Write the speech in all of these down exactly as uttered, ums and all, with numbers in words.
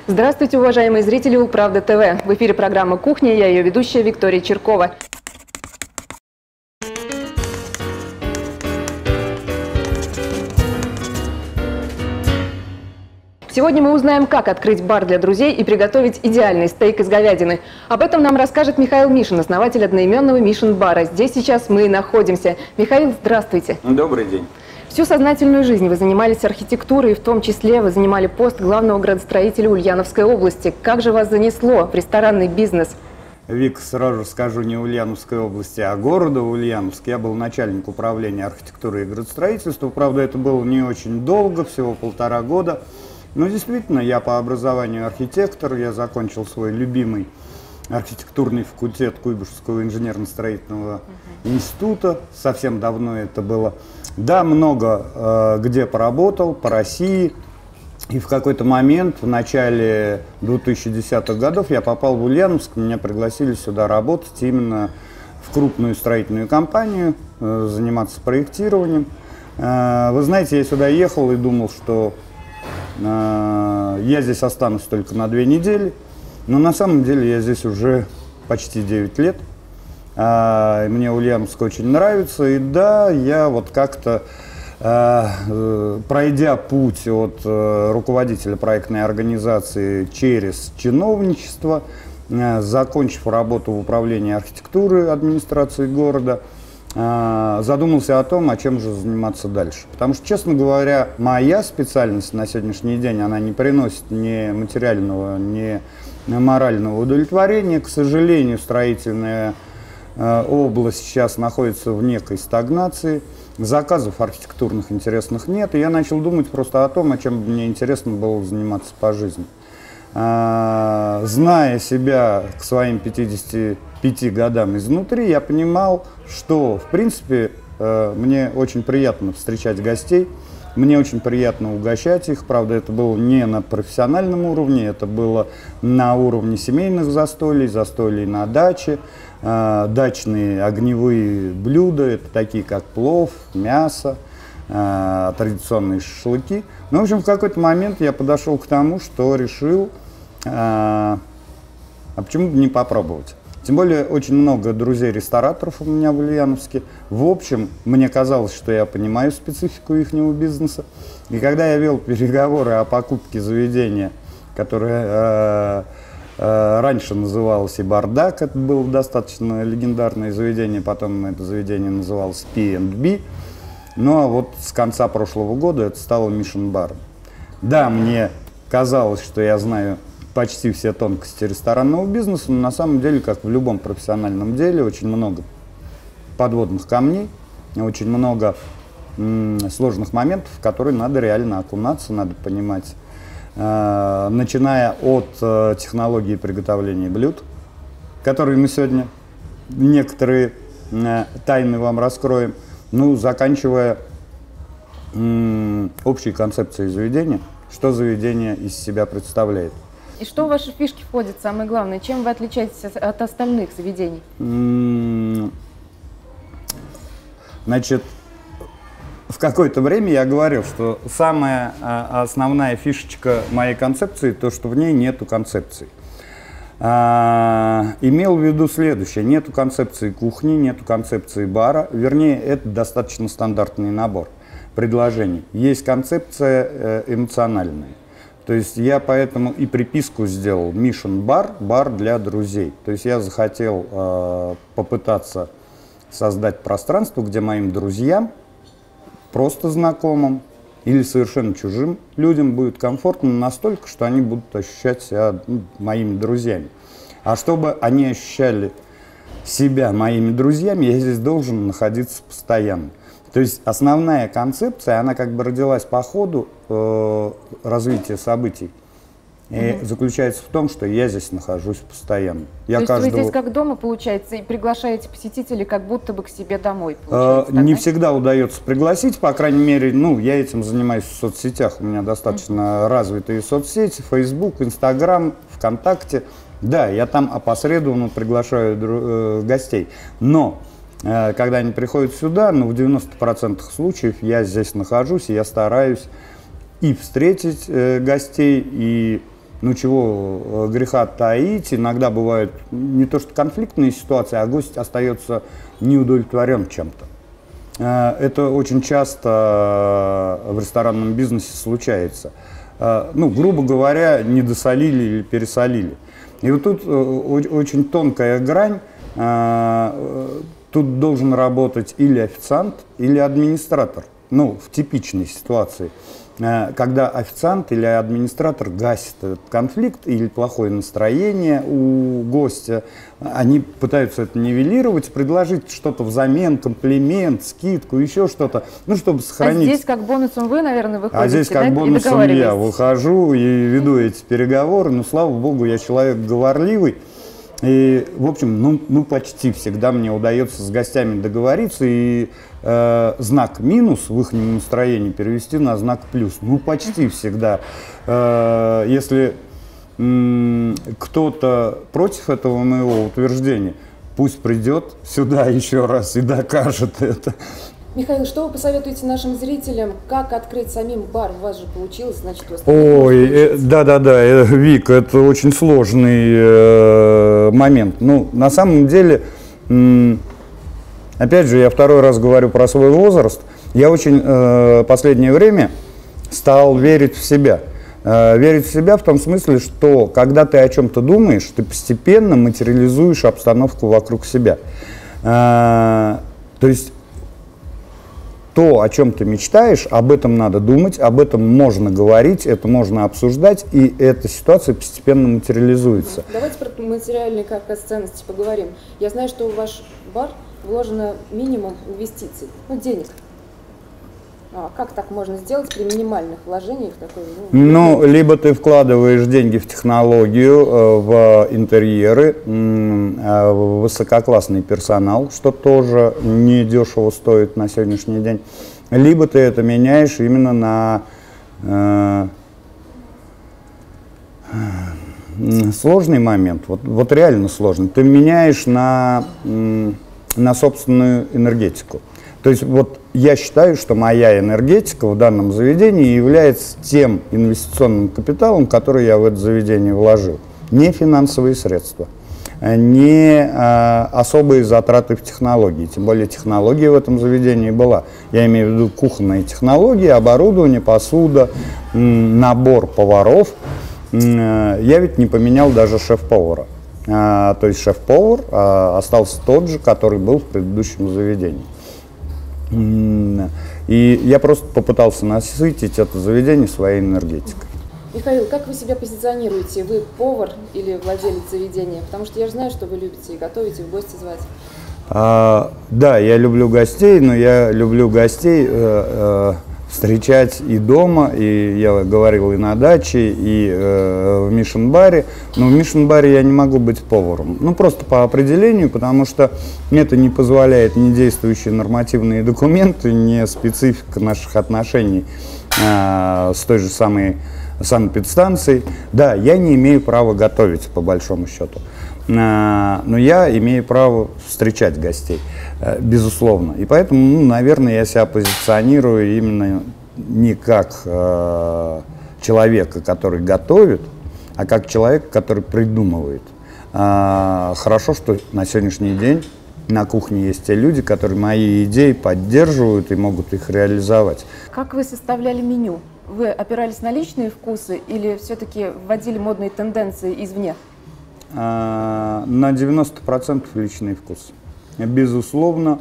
Здравствуйте, уважаемые зрители Управды ТВ. В эфире программа «Кухня», я ее ведущая Виктория Черкова. Сегодня мы узнаем, как открыть бар для друзей и приготовить идеальный стейк из говядины. Об этом нам расскажет Михаил Мишин, основатель одноименного Мишин-бара. Здесь сейчас мы и находимся. Михаил, здравствуйте. Добрый день. Всю сознательную жизнь вы занимались архитектурой, и в том числе вы занимали пост главного градостроителя Ульяновской области. Как же вас занесло в ресторанный бизнес? Вик, сразу скажу, не Ульяновской области, а города Ульяновск. Я был начальник управления архитектуры и градостроительства. Правда, это было не очень долго, всего полтора года. Но действительно, я по образованию архитектор. Я закончил свой любимый архитектурный факультет Куйбышевского инженерно-строительного uh-huh. института. Совсем давно это было. Да, много э, где поработал, по России. И в какой-то момент, в начале двухтысячных годов, я попал в Ульяновск. Меня пригласили сюда работать именно в крупную строительную компанию, э, заниматься проектированием. Э, вы знаете, я сюда ехал и думал, что э, я здесь останусь только на две недели. Но на самом деле я здесь уже почти девять лет. А, мне Ульяновск очень нравится. И да, я вот как-то, а, пройдя путь от а, руководителя проектной организации через чиновничество, а, закончив работу в управлении архитектуры администрации города, а, задумался о том, о чем же заниматься дальше. Потому что, честно говоря, моя специальность на сегодняшний день, она не приносит ни материального, ни морального удовлетворения. К сожалению, строительная э, область сейчас находится в некой стагнации. Заказов архитектурных интересных нет. И я начал думать просто о том, о чем мне интересно было заниматься по жизни. Э, зная себя к своим пятидесяти пяти годам изнутри, я понимал, что, в принципе, э, мне очень приятно встречать гостей. Мне очень приятно угощать их. Правда, это было не на профессиональном уровне, это было на уровне семейных застолий, застолий на даче. Э, дачные огневые блюда, это такие как плов, мясо, э, традиционные шашлыки. Ну, в общем, в какой-то момент я подошел к тому, что решил, э, а почему бы не попробовать. Тем более, очень много друзей-рестораторов у меня в Ульяновске. В общем, мне казалось, что я понимаю специфику ихнего бизнеса. И когда я вел переговоры о покупке заведения, которое э, э, раньше называлось и «Бардак», это было достаточно легендарное заведение, потом это заведение называлось пи энд би. Ну а вот с конца прошлого года это стало Мишин-баром. Да, мне казалось, что я знаю почти все тонкости ресторанного бизнеса, но на самом деле, как в любом профессиональном деле, очень много подводных камней, очень много м, сложных моментов, в которые надо реально окунаться, надо понимать, э, начиная от э, технологии приготовления блюд, которые мы сегодня некоторые э, тайны вам раскроем, ну, заканчивая м, общей концепцией заведения, что заведение из себя представляет. И что в ваши фишки входит, самое главное? Чем вы отличаетесь от остальных заведений? Значит, в какое-то время я говорил, что самая основная фишечка моей концепции, то, что в ней нету концепции. А, имел в виду следующее. Нету концепции кухни, нету концепции бара. Вернее, это достаточно стандартный набор предложений. Есть концепция эмоциональная. То есть я поэтому и приписку сделал Мишин-бар, бар для друзей. То есть я захотел э, попытаться создать пространство, где моим друзьям, просто знакомым или совершенно чужим людям будет комфортно настолько, что они будут ощущать себя ну, моими друзьями. А чтобы они ощущали себя моими друзьями, я здесь должен находиться постоянно. То есть основная концепция, она как бы родилась по ходу э, развития событий. И mm-hmm. заключается в том, что я здесь нахожусь постоянно. Я То есть каждого... вы здесь как дома, получается, и приглашаете посетителей как будто бы к себе домой, получается, э, так, Не да? всегда удается пригласить, по крайней мере, ну, я этим занимаюсь в соцсетях. У меня достаточно mm-hmm. развитые соцсети, Facebook, Instagram, ВКонтакте. Да, я там опосредованно приглашаю э, гостей. Но когда они приходят сюда, ну, в девяноста процентах случаев я здесь нахожусь, и я стараюсь и встретить э, гостей, и ну чего греха таить, иногда бывают не то что конфликтные ситуации, а гость остается неудовлетворен чем-то. Это очень часто в ресторанном бизнесе случается. Ну, грубо говоря, недосолили или пересолили. И вот тут очень тонкая грань. Тут должен работать или официант, или администратор. Ну, в типичной ситуации. Когда официант или администратор гасит этот конфликт или плохое настроение у гостя, они пытаются это нивелировать, предложить что-то взамен, комплимент, скидку, еще что-то, ну, чтобы сохранить. А здесь как бонусом вы, наверное, выходите, А здесь как да, бонусом я выхожу и веду эти переговоры, но, слава богу, я человек говорливый. И, в общем, ну, ну почти всегда мне удается с гостями договориться и э, знак минус в их настроении перевести на знак плюс. Ну, почти всегда. Э, если э, кто-то против этого моего утверждения, пусть придет сюда еще раз и докажет это. Михаил, что вы посоветуете нашим зрителям, как открыть самим бар? У вас же получилось, значит, у вас... Ой, да-да-да, э, э, Вик, это очень сложный э, момент. Ну, на самом деле, э, опять же, я второй раз говорю про свой возраст. Я очень э, последнее время стал верить в себя. Э, верить в себя в том смысле, что когда ты о чем-то думаешь, ты постепенно материализуешь обстановку вокруг себя. Э, то есть то, о чем ты мечтаешь, об этом надо думать, об этом можно говорить, это можно обсуждать, и эта ситуация постепенно материализуется. Давайте про материальные как раз ценности поговорим. Я знаю, что в ваш бар вложено минимум инвестиций, ну, денег. А как так можно сделать при минимальных вложениях? Такой, ну, ну, либо ты вкладываешь деньги в технологию, в интерьеры, в высококлассный персонал, что тоже недешево стоит на сегодняшний день, либо ты это меняешь именно на э, сложный момент, вот, вот реально сложный, ты меняешь на, на собственную энергетику. То есть вот я считаю, что моя энергетика в данном заведении является тем инвестиционным капиталом, который я в это заведение вложил. Не финансовые средства, не а, особые затраты в технологии. Тем более технология в этом заведении была. Я имею в виду кухонные технологии, оборудование, посуда, набор поваров. Я ведь не поменял даже шеф-повара. А, то есть шеф-повар а, остался тот же, который был в предыдущем заведении. И я просто попытался насытить это заведение своей энергетикой. Михаил, как вы себя позиционируете? Вы повар или владелец заведения? Потому что я же знаю, что вы любите и готовите, в гости звать. А, да, я люблю гостей, но я люблю гостей э, э, встречать и дома, и я говорил и на даче, и э, в Мишен-баре. Но в Мишен-баре я не могу быть поваром. Ну, просто по определению, потому что это не позволяет ни действующие нормативные документы, ни специфика наших отношений э, с той же самой санэпидстанцией. Да, я не имею права готовить, по большому счету. Э, но я имею право встречать гостей. Безусловно. И поэтому, ну, наверное, я себя позиционирую именно не как э, человека, который готовит, а как человека, который придумывает. Э, хорошо, что на сегодняшний день на кухне есть те люди, которые мои идеи поддерживают и могут их реализовать. Как вы составляли меню? Вы опирались на личные вкусы или все-таки вводили модные тенденции извне? Э, на девяносто процентов личный вкус. Безусловно,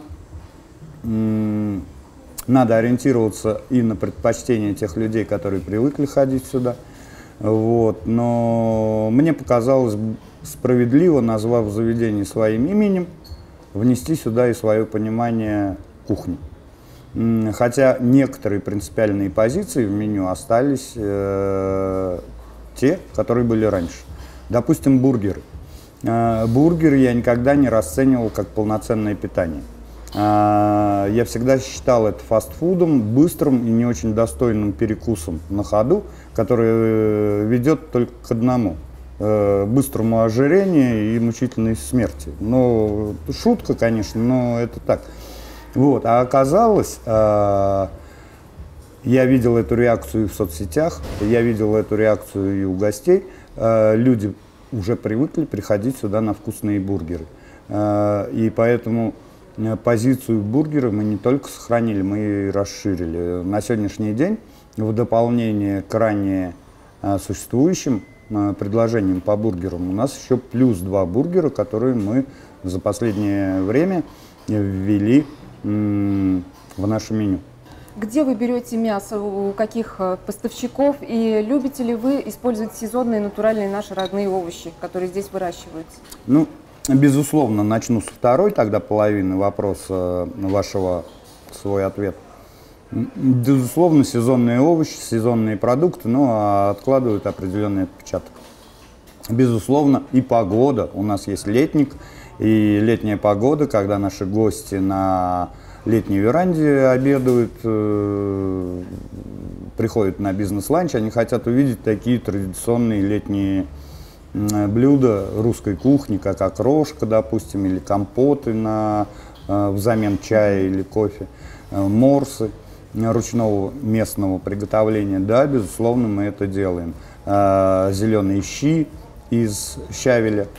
надо ориентироваться и на предпочтения тех людей, которые привыкли ходить сюда. Вот. Но мне показалось справедливо, назвав заведение своим именем, внести сюда и свое понимание кухни. Хотя некоторые принципиальные позиции в меню остались э, те, которые были раньше. Допустим, бургеры. Бургеры я никогда не расценивал как полноценное питание. Я всегда считал это фастфудом, быстрым и не очень достойным перекусом на ходу, который ведет только к одному – быстрому ожирению и мучительной смерти. Ну, шутка, конечно, но это так. Вот. А оказалось, я видел эту реакцию и в соцсетях, я видел эту реакцию и у гостей, э, люди уже привыкли приходить сюда на вкусные бургеры. Э, и поэтому позицию бургера мы не только сохранили, мы и расширили. На сегодняшний день, в дополнение к ранее э, существующим э, предложениям по бургерам, у нас еще плюс два бургера, которые мы за последнее время ввели м, в наше меню. Где вы берете мясо, у каких поставщиков, и любите ли вы использовать сезонные, натуральные наши родные овощи, которые здесь выращиваются? Ну, безусловно, начну со второй тогда половины вопроса вашего, свой ответ. Безусловно, сезонные овощи, сезонные продукты, но откладывают определенный отпечаток. Безусловно, и погода. У нас есть летник, и летняя погода, когда наши гости на летней веранде обедают, э, приходят на бизнес-ланч, они хотят увидеть такие традиционные летние э, блюда русской кухни, как окрошка, допустим, или компоты на, э, взамен чая или кофе, э, морсы ручного местного приготовления. Да, безусловно, мы это делаем. Э, зеленые щи из щавеля,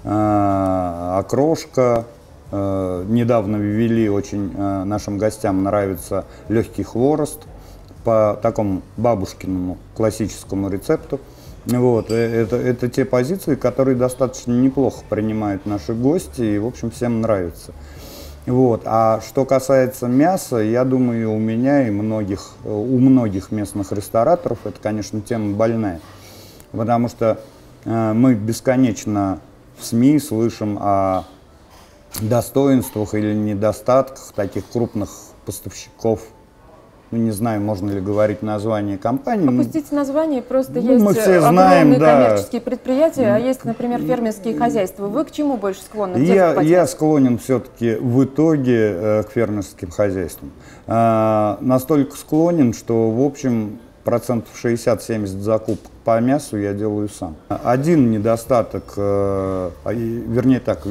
э, окрошка. Uh, недавно ввели, очень uh, нашим гостям нравится легкий хворост по такому бабушкиному классическому рецепту. Вот, это, это те позиции, которые достаточно неплохо принимают наши гости и, в общем, всем нравится. Вот. А что касается мяса, я думаю, у меня и многих, у многих местных рестораторов это, конечно, тема больная. Потому что uh, мы бесконечно в СМИ слышим о достоинствах или недостатках таких крупных поставщиков. Ну, не знаю, можно ли говорить название компании. Опустите название, просто ну, есть мы все огромные знаем, да. коммерческие предприятия, а есть, например, фермерские хозяйства. Вы к чему больше склонны? Я, я склонен все-таки в итоге э, к фермерским хозяйствам. Э, настолько склонен, что, в общем, процентов шестьдесят-семьдесят закупок по мясу я делаю сам. Один недостаток, э, вернее так,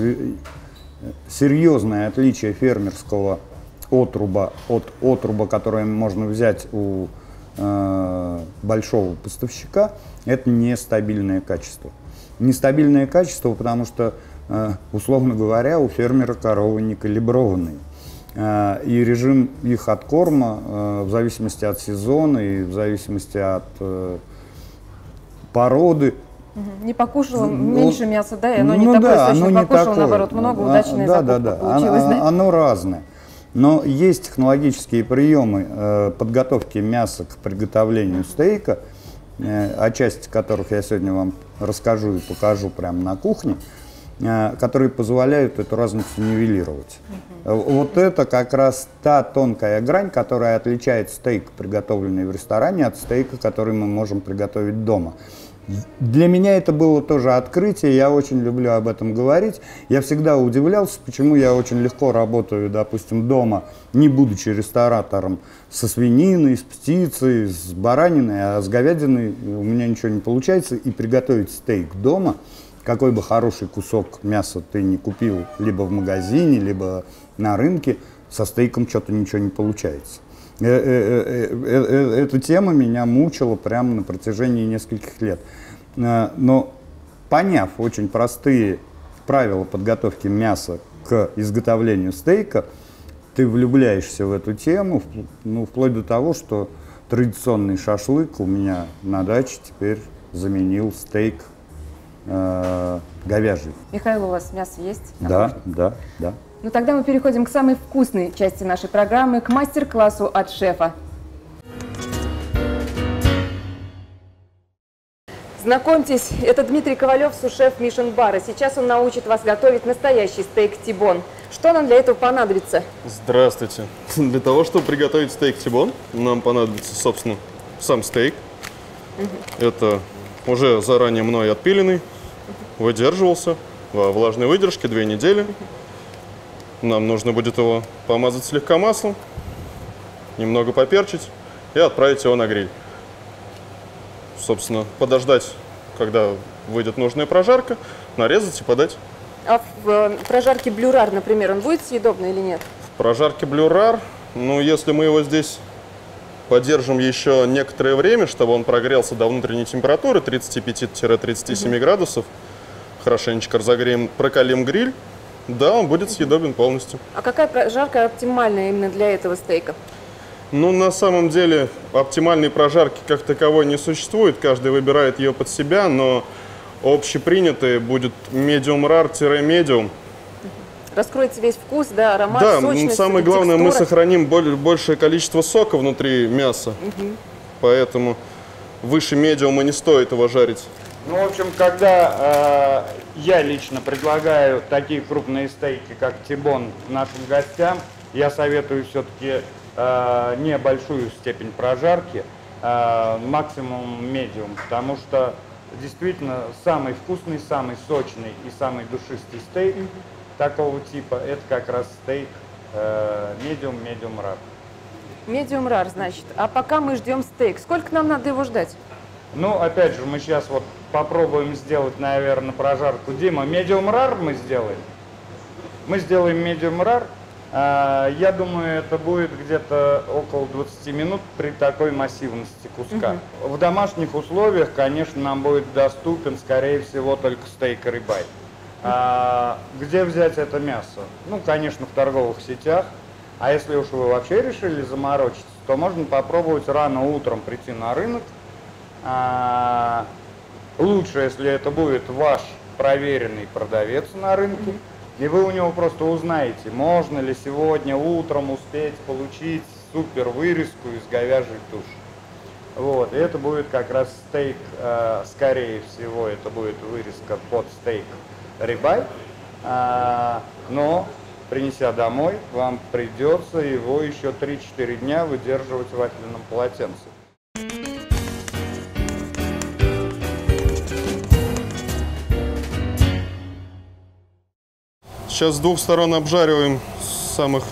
серьезное отличие фермерского отруба от отруба, которое можно взять у э, большого поставщика, это нестабильное качество. Нестабильное качество, потому что, э, условно говоря, у фермера коровы не калиброванные. Э, и режим их откорма, э, в зависимости от сезона и в зависимости от э, породы, не покушала меньше ну, мяса, да, и оно ну, не такое, да, оно не покушала, такое. Наоборот, много, удачная да, закупка да, да. получилась. Оно, да? оно разное. Но есть технологические приемы э, подготовки мяса к приготовлению стейка, э, о части которых я сегодня вам расскажу и покажу прямо на кухне, э, которые позволяют эту разницу нивелировать. Uh-huh. Вот это как раз та тонкая грань, которая отличает стейк, приготовленный в ресторане, от стейка, который мы можем приготовить дома. Для меня это было тоже открытие, я очень люблю об этом говорить. Я всегда удивлялся, почему я очень легко работаю, допустим, дома, не будучи ресторатором, со свининой, с птицей, с бараниной, а с говядиной у меня ничего не получается. И приготовить стейк дома, какой бы хороший кусок мяса ты не купил, либо в магазине, либо на рынке, со стейком что-то ничего не получается. Эта тема меня мучила прямо на протяжении нескольких лет. Но поняв очень простые правила подготовки мяса к изготовлению стейка, ты влюбляешься в эту тему, ну, вплоть до того, что традиционный шашлык у меня на даче теперь заменил стейк э, говяжий. Михаил, у вас мясо есть? Да, да, да. Ну тогда мы переходим к самой вкусной части нашей программы, к мастер-классу от шефа. Знакомьтесь, это Дмитрий Ковалев, су-шеф Мишен Бара. Сейчас он научит вас готовить настоящий стейк тибон. Что нам для этого понадобится? Здравствуйте. Для того, чтобы приготовить стейк тибон, нам понадобится, собственно, сам стейк. Угу. Это уже заранее мной отпиленный, угу. выдерживался во влажной выдержке две недели. Угу. Нам нужно будет его помазать слегка маслом, немного поперчить и отправить его на гриль. Собственно, подождать, когда выйдет нужная прожарка, нарезать и подать. А в прожарке блюрар, например, он будет съедобный или нет? В прожарке блюрар, ну, если мы его здесь поддержим еще некоторое время, чтобы он прогрелся до внутренней температуры тридцати пяти — тридцати семи угу. градусов. Хорошенечко разогреем, прокалим гриль. Да, он будет съедобен полностью. А какая прожарка оптимальная именно для этого стейка? Ну, на самом деле, оптимальной прожарки как таковой не существует. Каждый выбирает ее под себя, но общепринятый будет medium rare-medium. Раскроется весь вкус, да, аромат, да, сочность, самое главное, текстура. мы сохраним более, большее количество сока внутри мяса. Угу. Поэтому выше медиума не стоит его жарить. Ну, в общем, когда э, я лично предлагаю такие крупные стейки, как тибон, нашим гостям, я советую все-таки э, небольшую степень прожарки, э, максимум медиум, потому что действительно самый вкусный, самый сочный и самый душистый стейк mm-hmm. такого типа, это как раз стейк медиум, медиум рар. Медиум рар, значит. А пока мы ждем стейк, сколько нам надо его ждать? Ну, опять же, мы сейчас вот попробуем сделать, наверное, прожарку. Дима, медиум рар мы сделаем? Мы сделаем медиум рар. Я думаю, это будет где-то около двадцати минут при такой массивности куска. Угу. В домашних условиях, конечно, нам будет доступен, скорее всего, только стейк рибай. А где взять это мясо? Ну, конечно, в торговых сетях. А если уж вы вообще решили заморочиться, то можно попробовать рано утром прийти на рынок. А, лучше, если это будет ваш проверенный продавец на рынке. И вы у него просто узнаете, можно ли сегодня утром успеть получить супер вырезку из говяжьей туши. Вот, и это будет как раз стейк, э, скорее всего, это будет вырезка под стейк рибай. Э, но, принеся домой, вам придется его еще три-четыре дня выдерживать в вафельном полотенце. Сейчас с двух сторон обжариваем с самых,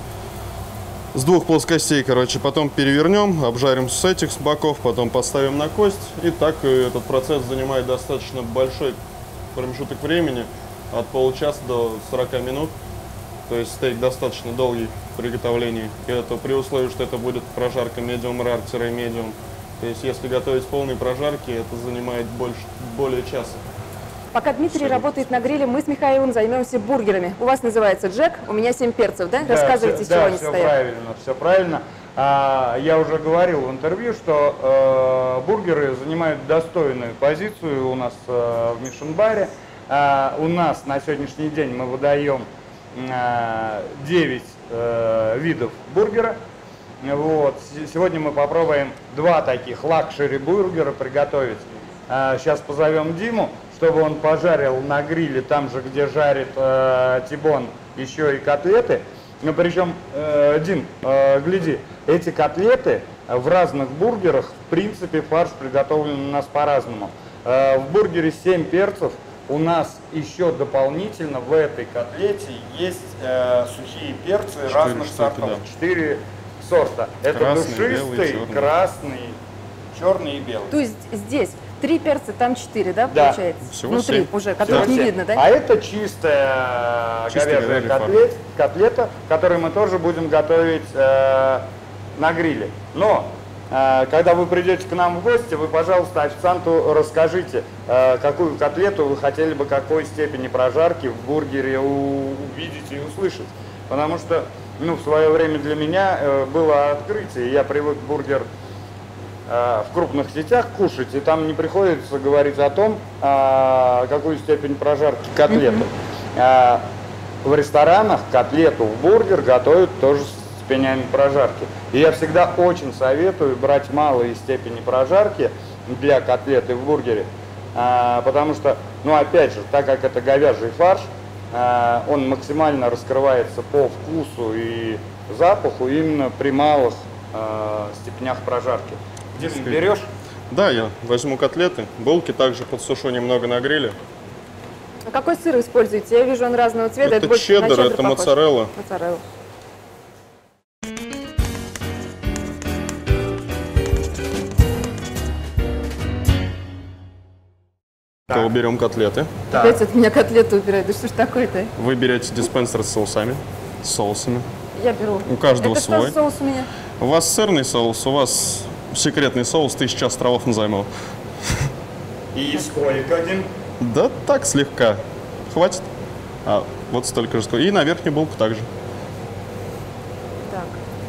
с двух плоскостей, короче, потом перевернем, обжарим с этих с боков, потом поставим на кость. И так этот процесс занимает достаточно большой промежуток времени, от получаса до сорока минут. То есть стейк достаточно долгий в приготовлении. И это при условии, что это будет прожарка medium rare-medium. То есть если готовить полные прожарки, это занимает больше, более часа. Пока Дмитрий работает на гриле, мы с Михаилом займемся бургерами. У вас называется Джек, у меня семь перцев, да? да Рассказывайте, все, с чего да, они все состоят. Правильно, все правильно. А, я уже говорил в интервью, что э, бургеры занимают достойную позицию у нас э, в Мишен-баре. А, у нас на сегодняшний день мы выдаем э, девять э, видов бургера. Вот. Сегодня мы попробуем два таких лакшери бургера приготовить. А, сейчас позовем Диму, чтобы он пожарил на гриле, там же, где жарит э, тибон, еще и котлеты. Но причем, э, Дим, э, гляди, эти котлеты в разных бургерах, в принципе, фарш приготовлен у нас по-разному. Э, в бургере семь перцев у нас еще дополнительно в этой котлете есть э, сухие перцы разных сортов. Четыре сорта. Это красный, душистый, белый, красный, черный и белый. То есть здесь три перца, там четыре, да, да. получается? Всего внутри семь. уже, которых да. не видно, да? А это чистая Чистый говяжья котлет, котлета, которую мы тоже будем готовить э, на гриле. Но, э, когда вы придете к нам в гости, вы, пожалуйста, официанту расскажите, э, какую котлету вы хотели бы, какой степени прожарки в бургере увидеть и услышать. Потому что, ну, в свое время для меня э, было открытие, я привык бургер в крупных сетях кушать, и там не приходится говорить о том, а, какую степень прожарки котлеты. А, в ресторанах котлету в бургер готовят тоже с степенями прожарки. И я всегда очень советую брать малые степени прожарки для котлеты в бургере, а, потому что, ну опять же, так как это говяжий фарш, а, он максимально раскрывается по вкусу и запаху именно при малых а, степенях прожарки. Дим, берешь? Да, я возьму котлеты. Булки также подсушу немного на гриле. А какой сыр используете? Я вижу, он разного цвета. Это, это чеддер, чеддер, это моцарелла. Моцарелла. Так. Берем котлеты. Опять от меня котлету убирают. Да что ж такое-то? Вы берете диспенсер с соусами, с соусами. Я беру. У каждого Это свой. что за соус у меня? У вас сырный соус, у вас секретный соус «Тысяча островов» назовем его. И сколько, Дим? Да так, слегка. Хватит? А, вот столько же. И на верхнюю булку также. Так.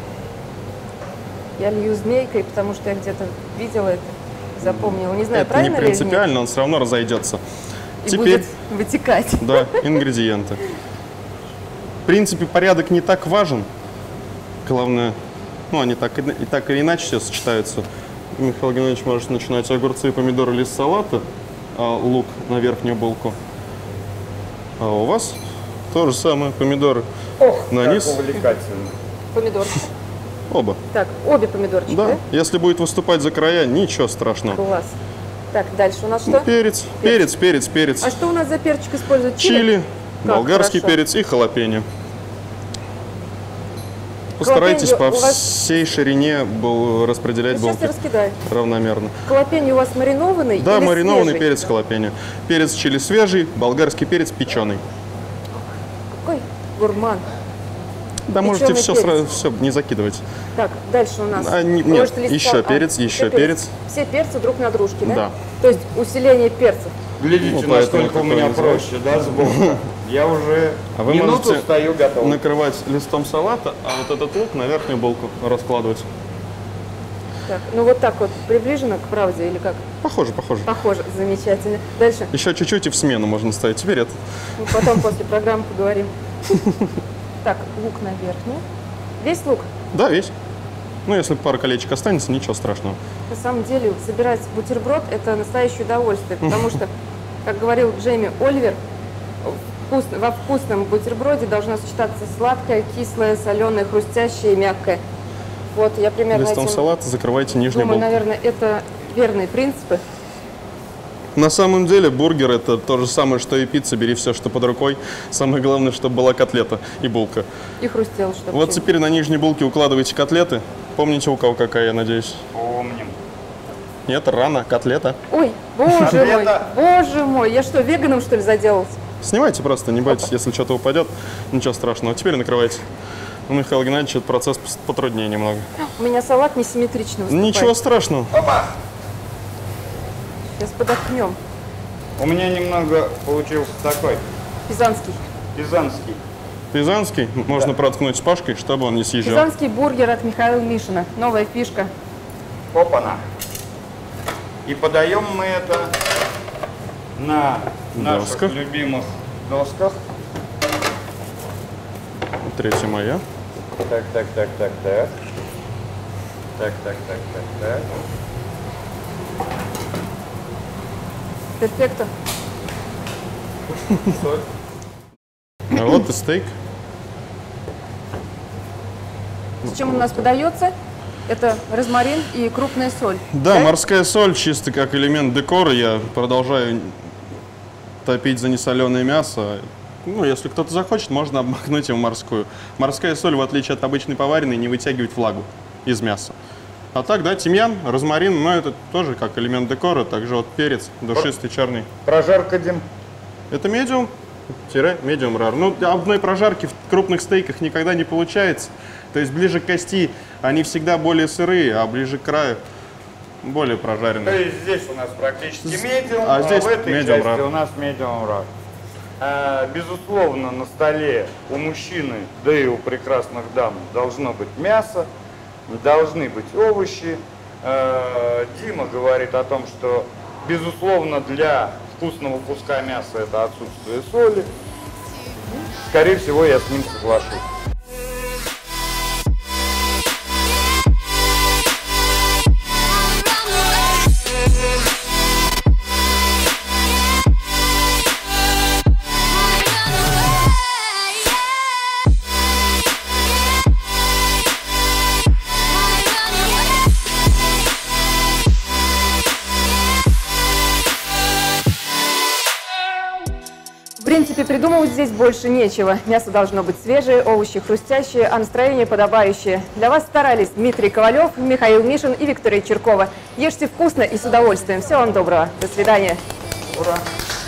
Я лью змейкой, потому что я где-то видела это, запомнила. Не знаю, Это не правильно ли принципиально, он все равно разойдется. и Теперь, будет вытекать. да, ингредиенты. В принципе, порядок не так важен. Главное, ну, они так и, и так или иначе все сочетаются. Михаил Геннадьевич может начинать огурцы и помидоры, лист салата, а лук на верхнюю булку. А у вас то же самое, помидоры Ох, на как низ. увлекательно. Помидорчики. Оба. Так, обе помидорчики, да? Да, если будет выступать за края, ничего страшного. Класс. Так, дальше у нас что? Перец, перец, перец, перец. А что у нас за перчик используют? Чили, Как болгарский хорошо. перец и халапеньо. Постарайтесь по у вас- всей ширине был распределять Сейчас я булки раскидаю. равномерно. Халапеньо у вас маринованный Да, или маринованный свежий? перец халапеньо. Перец чили свежий, болгарский перец печеный. Какой гурман. Да, можете Печеный все перец. сразу, все, не закидывать. Так, дальше у нас. А, не- Может, нет, лист еще сал- а, перец, еще перец. Все перцы друг на дружке, да? Да. То есть усиление перцев. Глядите, Ну, поэтому насколько у такое меня называется. проще, да, сборка. Я уже А вы минуту можете стою готов. накрывать листом салата, а вот этот лук на верхнюю булку раскладывать. Так, ну вот так вот приближено к правде или как? Похоже, похоже. Похоже, замечательно. Дальше. Еще чуть-чуть и в смену можно ставить. Теперь это. Ну, потом после программы поговорим. Так, лук на верхнюю. Весь лук? Да, весь. Ну, если пара колечек останется, ничего страшного. На самом деле, собирать бутерброд – это настоящее удовольствие, потому что, как говорил Джейми Оливер, вкус, во вкусном бутерброде должно сочетаться сладкое, кислое, соленое, хрустящее и мягкое. Вот, я примерно Листом этим салата закрывайте нижнюю думаю, булку. наверное, это верные принципы. На самом деле бургер это то же самое, что и пицца. Бери все, что под рукой. Самое главное, чтобы была котлета и булка. И хрустел, чтобы Вот теперь на нижней булке укладывайте котлеты. Помните, у кого какая, я надеюсь? Помним. Нет, рано, котлета. Ой, боже мой, Котлета. боже мой, я что, веганом, что ли, заделался? Снимайте просто, не бойтесь, если что-то упадет, ничего страшного. Теперь накрывайте. У Михаила Геннадьевича этот процесс потруднее немного. У меня салат несимметрично выступает. Ничего страшного. Опа! Сейчас подохнем. У меня немного получился такой, Пизанский. пизанский. Пизанский можно проткнуть шпажкой, чтобы он не съезжал. Пизанский бургер от Михаила Мишина. Новая фишка. Опа-на. И подаем мы это на наших Досках. любимых досках. Третья моя. Так, так, так, так, так. Так, так, так, так, так. Перфекто. Соль. А вот и стейк. С чем он у нас подается? Это розмарин и крупная соль. Да, морская соль чисто как элемент декора. Я продолжаю топить за несоленое мясо. Ну, если кто-то захочет, можно обмакнуть его в морскую. Морская соль, в отличие от обычной поваренной, не вытягивает влагу из мяса. А так, да, тимьян, розмарин, но это тоже как элемент декора. Также вот перец душистый, черный. Прожарка, Дим. Это медиум, тире медиум рар. Ну, одной прожарки в крупных стейках никогда не получается. То есть ближе к кости они всегда более сырые, а ближе к краю более То прожаренные. есть здесь у нас практически медиум, а а, здесь в этой medium части rare. у нас медиум рар. А, безусловно, на столе у мужчины, да и у прекрасных дам должно быть мясо, должны быть овощи. А, Дима говорит о том, что, безусловно, для вкусного куска мяса это отсутствие соли. Скорее всего, я с ним соглашусь. В принципе, придумывать здесь больше нечего. Мясо должно быть свежее, овощи хрустящие, а настроение подобающее. Для вас старались Дмитрий Ковалев, Михаил Мишин и Виктория Черкова. Ешьте вкусно и с удовольствием. Всего вам доброго. До свидания. Ура!